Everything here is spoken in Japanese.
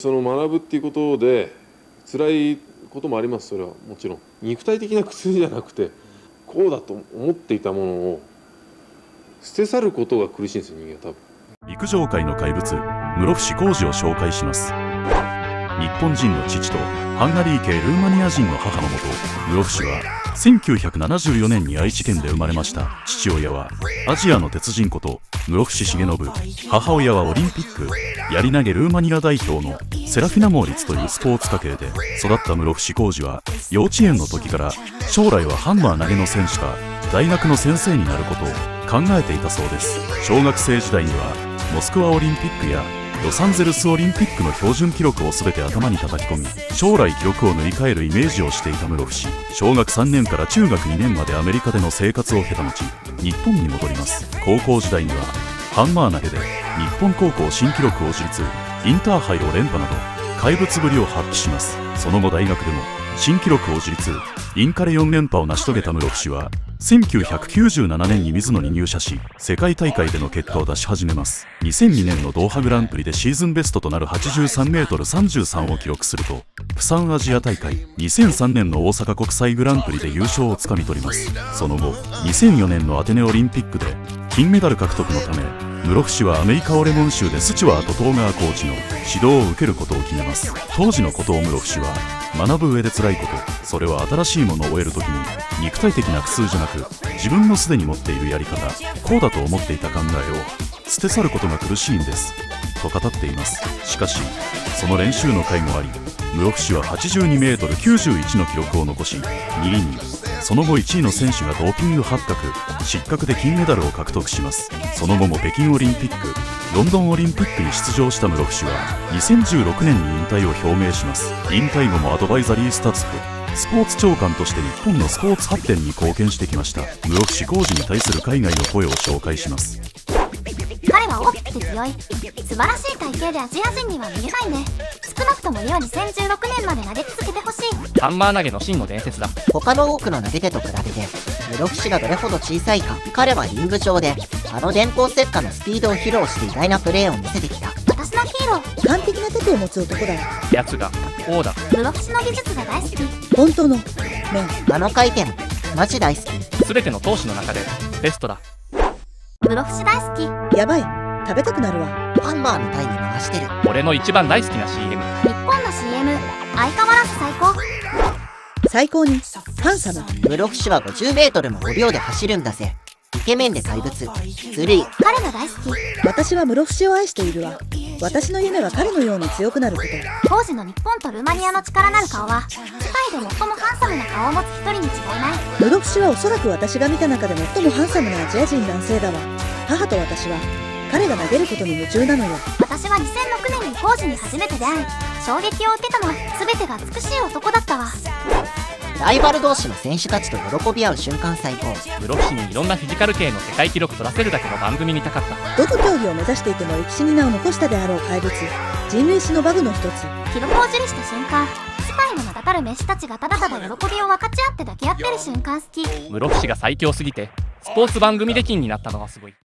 その学ぶっていうことで辛いこともあります。それはもちろん肉体的な苦痛じゃなくて、こうだと思っていたものを捨て去ることが苦しいんですよ、人間は多分。 陸上界の怪物室伏広治を紹介します。日本人の父とハンガリー系ルーマニア人の母のもと、室伏は1974年に愛知県で生まれました。父親はアジアの鉄人こと室伏重信、母親はオリンピックやり投げルーマニア代表のセラフィナモーリツというスポーツ家系で育った室伏広治は、幼稚園の時から将来はハンマー投げの選手か大学の先生になることを考えていたそうです。小学生時代にはモスクワオリンピックやロサンゼルスオリンピックの標準記録を全て頭に叩き込み、将来記録を塗り替えるイメージをしていた室伏。小学3年から中学2年までアメリカでの生活を経た後、日本に戻ります。高校時代にはハンマー投げで日本高校新記録を樹立、インターハイを連覇など怪物ぶりを発揮します。その後大学でも新記録を樹立、インカレ4連覇を成し遂げた室伏は1997年にミズノに入社し、世界大会での結果を出し始めます。2002年のドーハグランプリでシーズンベストとなる 83m33 を記録すると、プサンアジア大会、2003年の大阪国際グランプリで優勝をつかみ取ります。その後2004年のアテネオリンピックで金メダル獲得のため、室伏はアメリカオレゴン州でスチュワート・トーガーコーチの指導を受けることを決めます。当時のことを室伏は、学ぶ上で辛いこと、それは新しいものを得るときに肉体的な苦痛じゃなく、自分のすでに持っているやり方、こうだと思っていた考えを捨て去ることが苦しいんですと語っています。しかしその練習の甲斐もあり、室伏は 82m91 の記録を残し2位に。その後1位の選手がドーピング発覚、失格で金メダルを獲得します。その後も北京オリンピック、ロンドンオリンピックに出場した室伏は2016年に引退を表明します。引退後もアドバイザリースタッフ、スポーツ長官として日本のスポーツ発展に貢献してきました。室伏広治に対する海外の声を紹介します。 彼は大きくて強い、素晴らしい体型でアジア人には見えないね。少なくとも要2016年まで投げ続けてほしい。 ハンマー投げの真の伝説だ。 他の多くの投げ手と比べて室伏がどれほど小さいか。彼はリング上で電光石火のスピードを披露して偉大なプレーを見せてきた。 私のヒーロー、 完璧な盾を持つ男だ。 やつが王だ。 室伏の技術が大好き。 本当の回転マジ大好き。 全ての投手の中でベストだ。 室伏大好き。 やばい、食べたくなるわ。 ハンマーみたいに回してる。 俺の一番大好きな CM。 日本の CM、相変わらず最高。 最高にハンサム。 室伏は 50m も5秒で走るんだぜ。イケメンで怪物。ずるい。 彼が大好き。 私は室伏を愛しているわ。私の夢は彼のように強くなること。 当時の日本とルーマニアの力なる顔は世界で最もハンサムな顔を持つ一人に違いない。 室伏はおそらく私が見た中で最もハンサムなアジア人男性だわ。母と私は彼が投げることに夢中なのよ。 私は2006年に浩二に初めて出会い、衝撃を受けたのは全てが美しい男だったわ。 ライバル同士の選手たちと喜び合う瞬間最高。 室伏にいろんなフィジカル系の世界記録取らせるだけの番組にたかった。 どの競技を目指していても歴史に名を残したであろう怪物、人類史のバグの一つ。 記録を樹立した瞬間、世界の名だたるメッシたちがただただ喜びを分かち合って抱き合ってる瞬間好き。 室伏が最強すぎてスポーツ番組で金になったのはすごい。